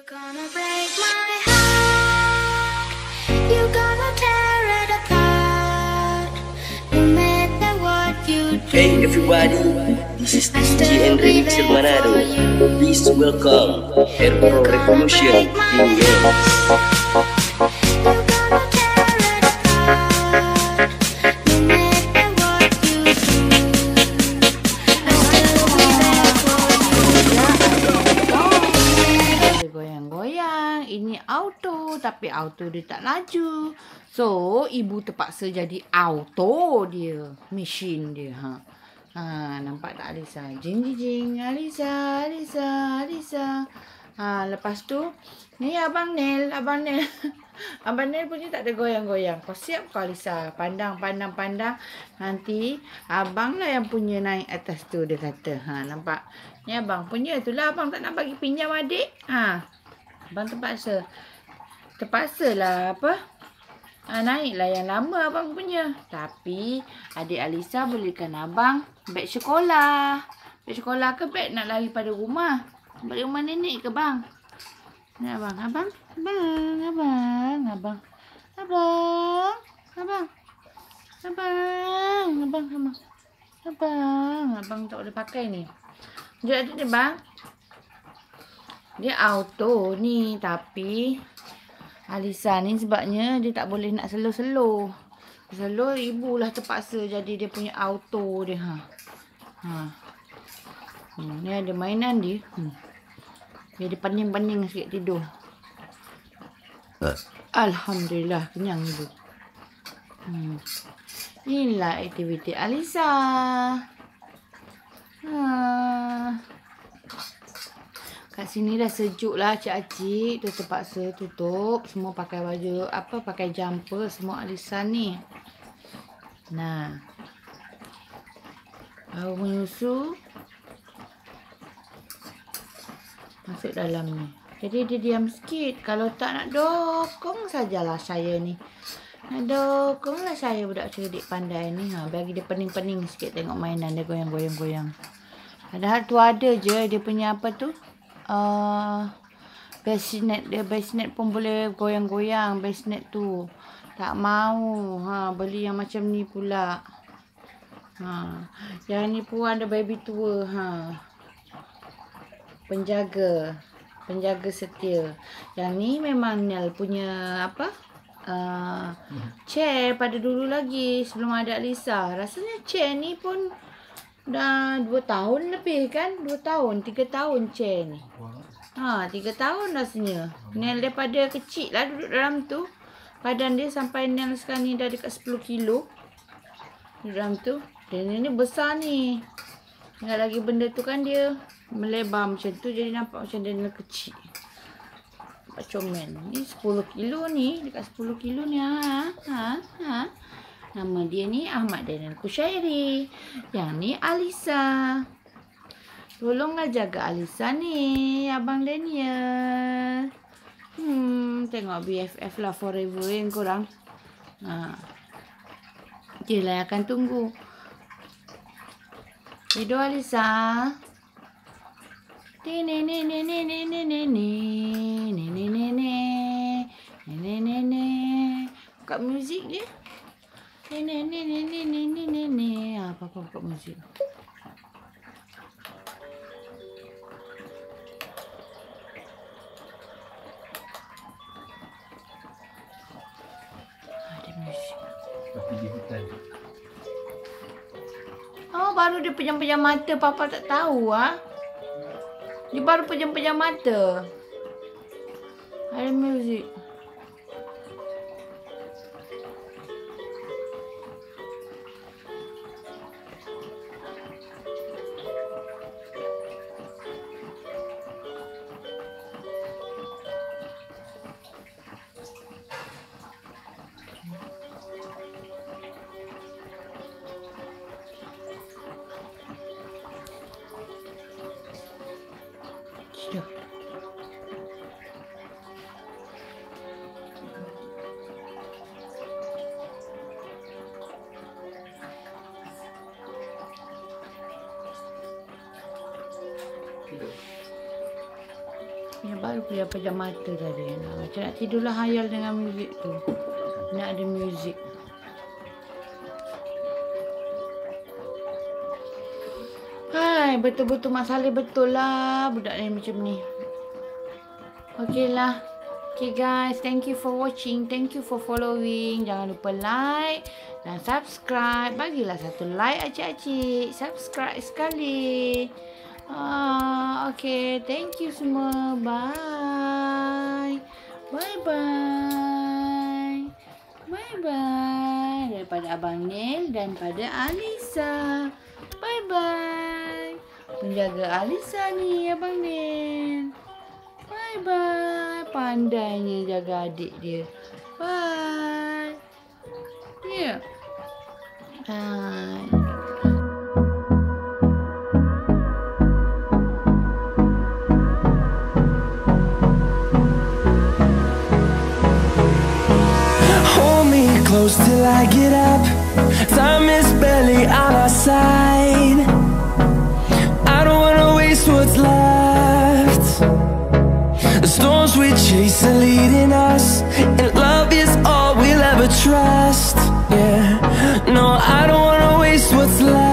Gonna break my heart. You're gonna tear it apart. No matter what you do. Hey everybody, this is DJ and Remix Manado. Please welcome Error Revolution in goyang-goyang. Ini auto, tapi auto dia tak laju. So, ibu terpaksa jadi auto dia, mesin dia. Nampak tak Alisa? Jing jing jing, Alisa, Alisa, Alisa. Lepas tu ni Abang Nel. Abang Nel punya tak ada goyang-goyang. Kau siap kau Alisa? Pandang. Nanti abang lah yang punya naik atas tu, dia kata. Nampak? Ni abang punya. Itulah abang tak nak bagi pinjam adik. Abang terpaksalah naiklah yang lama abang punya. Tapi adik Alisa belikan abang beg sekolah. Beg sekolah ke beg nak lari pada rumah? Balik rumah nenek ke bang? Ni abang. Abang tak boleh pakai ni. Dia ada ni bang. Dia auto ni, tapi Alisa ni sebabnya dia tak boleh nak slow. Slow ibulah terpaksa jadi dia punya auto dia. Ni ada mainan dia. Dia ada pening-pening sikit tidur. Alhamdulillah kenyang ibu. Inilah aktiviti Alisa. Kat sini dah sejuk lah cik-cik. Tu terpaksa tutup. Semua pakai baju pakai jumper semua Alisa ni. Nah. Baru menyusu. Masuk dalam ni. Jadi dia diam sikit. Kalau tak nak dokong sajalah saya ni. Nak dokonglah saya budak cerdik pandai ni. Bagi dia pening-pening sikit tengok mainan dia goyang-goyang. Padahal tu ada je dia punya bassinet. Dia bassinet pun boleh goyang-goyang. Bassinet tu tak mau. Beli yang macam ni pula. Yang ni pun ada baby tua. Penjaga setia. Yang ni memang Nel punya chair pada dulu lagi sebelum ada Alisa. Rasanya chair ni pun dah 2 tahun lebih kan? 2 tahun, 3 tahun chair ni. 3 tahun rasanya. Nel daripada kecil lah duduk dalam tu. Badan dia sampai Nel sekarang ni dah dekat 10 kilo. Duduk dalam tu. Dan ini besar ni. Tinggal lagi benda tu kan dia melebar macam tu. Jadi nampak macam dia kecil. Nampak comel. Ni 10 kilo ni. Dekat 10 kilo ni. Nama dia ni Ahmad Daniel Kushairi. Yang ni Alisa. Tolonglah jaga Alisa ni, Abang Daniel. Tengok BFF lah forever yang korang. Dia lah akan tunggu. Tidur Alisa. Buka muzik dia. Apa buka muzik. Ada muzik. Tapi di hutan. Baru dia pejam-pejam mata, papa tak tahu Dia baru pejam-pejam mata. Ada muzik. Sudah. Yang baru dia pejam mata tadi. Macam nak tidurlah hayal dengan muzik tu. Nak ada muzik. Hai, betul-betul masalah betul lah budak ni macam ni. Okey lah. Okay guys, thank you for watching. Thank you for following. Jangan lupa like dan subscribe. Bagilah satu like acik-acik. Subscribe sekali. Okay, thank you semua. Bye. Bye-bye. Bye-bye. Daripada Abang Nel dan pada Alisa. Bye-bye. Penjaga Alisa ni Abang Nel. Bye-bye. Pandainya jaga adik dia. Bye. Ya. Yeah. Bye. Hold me close till I get up. Time is barely on our side. I don't wanna waste what's left. The storms we chase are leading us, and love is all we'll ever trust. Yeah, no, I don't wanna waste what's left.